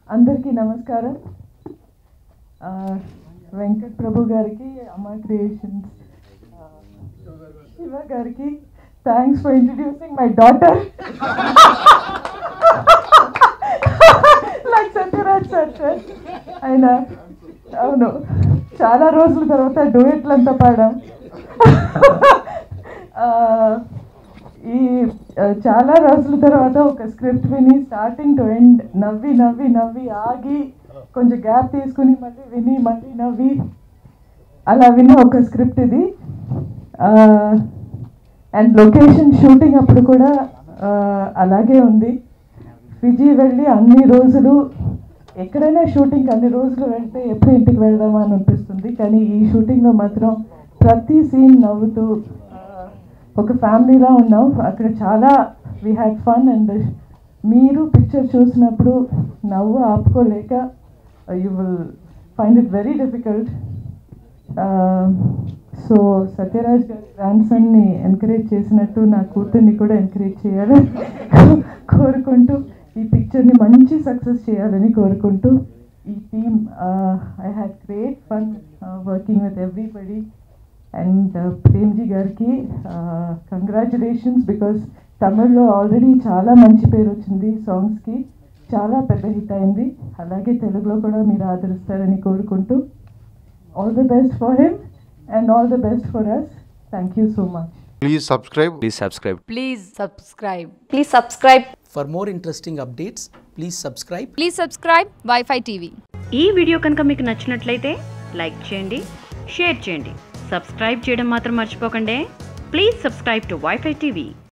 అందరికీ నమస్కారం. వెంకట్ ప్రభు గారికి, అమ్మా క్రియేషన్స్ శివ గారికి thanks for introducing my daughter like Sathyaraj sir. ఆయన అవును, చాలా రోజుల తర్వాత డూయెట్లంతా పాడాం. ఈ చాలా రోజుల తర్వాత ఒక స్క్రిప్ట్ విని స్టార్టింగ్ టు ఎండ్ నవ్వి నవ్వి నవ్వి ఆగి కొంచెం గ్యాప్ తీసుకుని మళ్ళీ విని మళ్ళీ నవ్వి అలా విన్న ఒక స్క్రిప్ట్ ఇది. అండ్ లొకేషన్ షూటింగ్ అప్పుడు కూడా అలాగే ఉంది. ఫిజీ వెళ్ళి అన్ని రోజులు, ఎక్కడైనా షూటింగ్ అన్ని రోజులు వెళ్తే ఎప్పుడు ఇంటికి వెళ్దామా అని అనిపిస్తుంది. కానీ ఈ షూటింగ్లో మాత్రం ప్రతి సీన్ నవ్వుతూ ఒక ఫ్యామిలీలా ఉన్నాం. అక్కడ చాలా వీ హ్యాడ్ ఫన్. అండ్ మీరు పిక్చర్ చూసినప్పుడు నవ్వు ఆపుకోలేక you will find it very difficult. So Sathyaraj గారి గ్రాండ్సన్ని ఎంకరేజ్ చేసినట్టు నా కూతుర్ని కూడా ఎంకరేజ్ చేయాలని కోరుకుంటూ, ఈ పిక్చర్ని మంచి సక్సెస్ చేయాలని కోరుకుంటూ, ఈ team I had great fun working with everybody. And Premji గారికి కంగ్రాచులేషన్స్, బికాస్ తమిళ్లో ఆల్రెడీ చాలా మంచి పేరు వచ్చింది, సాంగ్స్కి చాలా పెద్ద హిట్ అయింది. అలాగే తెలుగులో కూడా మీరు ఆదరిస్తారని కోరుకుంటూ, all the best for him and all the best for us. Thank you so much. Please subscribe. Please subscribe. Please subscribe. Please subscribe. For more interesting updates, please subscribe. Please subscribe Wi-Fi TV. ఈ video కనుక మీకు నచ్చినట్లయితే like చేయండి, share చేయండి, subscribe చేయడం మాత్రం మర్చిపోకండి. Please subscribe to wifi TV.